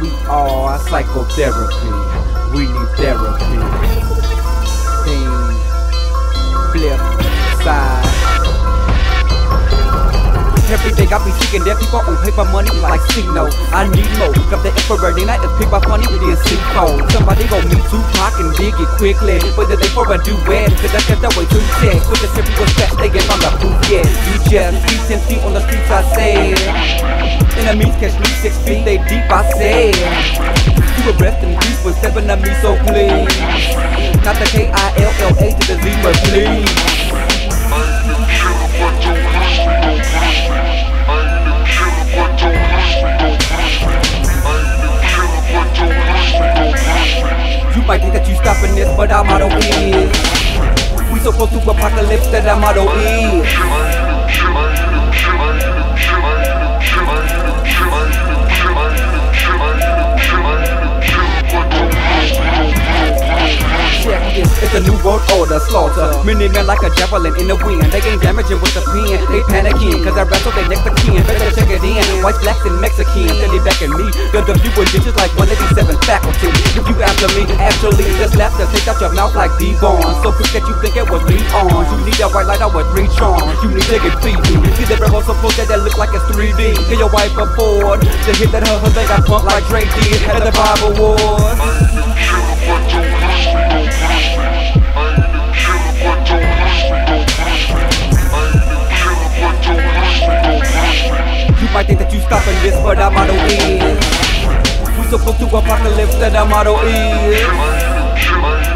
We are psychotherapy. We need therapy. Thing, flip, side. Every day I be seeking their people on paper money like Sino. I need more. Got the infrared and I is pick up funny then C4. Somebody gon' meet Tupac and dig it quickly. But they for a duet, cause that's the way to check. With the simple respect, they get from the booth, yeah. You just be 10 feet on the streets, I say. Enemies catch me 6 feet, they deep, I say. You a rest in peace when stepping at me, so please. Not the K-I-L-L-A to the Z, but please. You might think that you stopping this, but our motto is we so close to apocalypse that our motto is it's a new world order, slaughter. Many men like a javelin in the wind. They ain't damaging with the pen. They panicking, cause I wrestle they next to kin. Better check it in. Whites, blacks, and Mexicans. Steady back at me. The W and digits like 187 faculty. If you after me, actually, just left to take out your mouth like D-Born. So quick that you think it was me on. You need a white light out with 3 charms. You need to get feeding. See the rebel so close that look like it's 3D. Can your wife afford to hit that her husband got pumped like Drake did at the Bible Wars? You might think that you stopping this, but our motto is we so close to apocalypse that our motto is